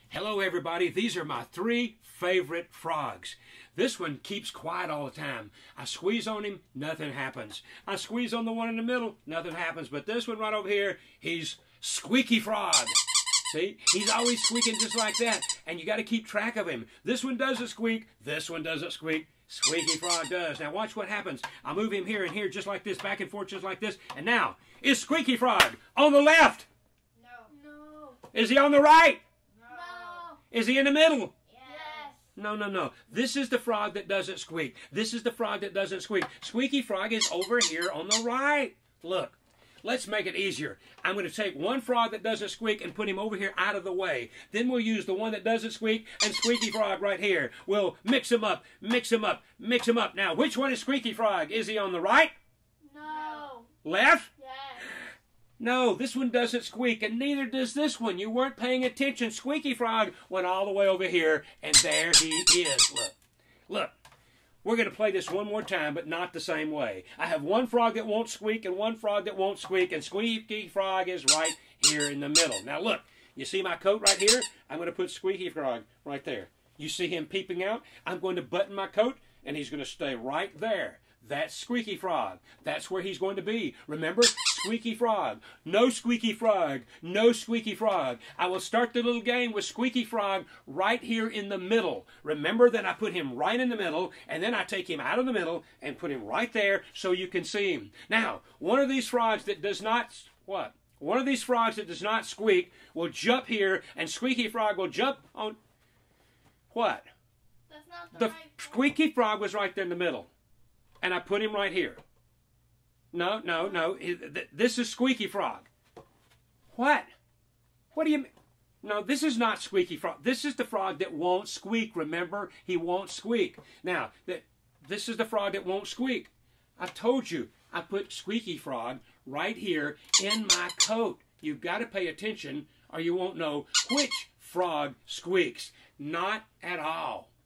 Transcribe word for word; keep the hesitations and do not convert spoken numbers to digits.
Hello everybody, these are my three favorite frogs. This one keeps quiet all the time. I squeeze on him, nothing happens. I squeeze on the one in the middle, nothing happens. But this one right over here, he's Squeaky Frog. See, he's always squeaking just like that, and you got to keep track of him. This one doesn't squeak, this one doesn't squeak. Squeaky Frog does. Now watch what happens. I'll move him here and here just like this, back and forth just like this. And now, is Squeaky Frog on the left? No. No. Is he on the right? No. Is he in the middle? Yes. No, no, no. This is the frog that doesn't squeak. This is the frog that doesn't squeak. Squeaky Frog is over here on the right. Look. Let's make it easier. I'm going to take one frog that doesn't squeak and put him over here out of the way. Then we'll use the one that doesn't squeak and Squeaky Frog right here. We'll mix them up, mix them up, mix them up. Now, which one is Squeaky Frog? Is he on the right? No. Left? Yes. No, this one doesn't squeak, and neither does this one. You weren't paying attention. Squeaky Frog went all the way over here, and there he is. Look. Look. We're going to play this one more time, but not the same way. I have one frog that won't squeak and one frog that won't squeak, and Squeaky Frog is right here in the middle. Now look, you see my coat right here? I'm going to put Squeaky Frog right there. You see him peeping out? I'm going to button my coat, and he's going to stay right there. That's Squeaky Frog. That's where he's going to be. Remember? Squeaky Frog. No Squeaky Frog. No Squeaky Frog. I will start the little game with Squeaky Frog right here in the middle. Remember that I put him right in the middle, and then I take him out of the middle and put him right there so you can see him. Now, one of these frogs that does not, what? One of these frogs that does not squeak will jump here, and Squeaky Frog will jump on, what? That's not the, The right Squeaky Frog was right there in the middle. And I put him right here. No, no, no. This is Squeaky Frog. What? What do you mean? No, this is not Squeaky Frog. This is the frog that won't squeak. Remember? He won't squeak. Now, this is the frog that won't squeak. I told you. I put Squeaky Frog right here in my coat. You've got to pay attention or you won't know which frog squeaks. Not at all.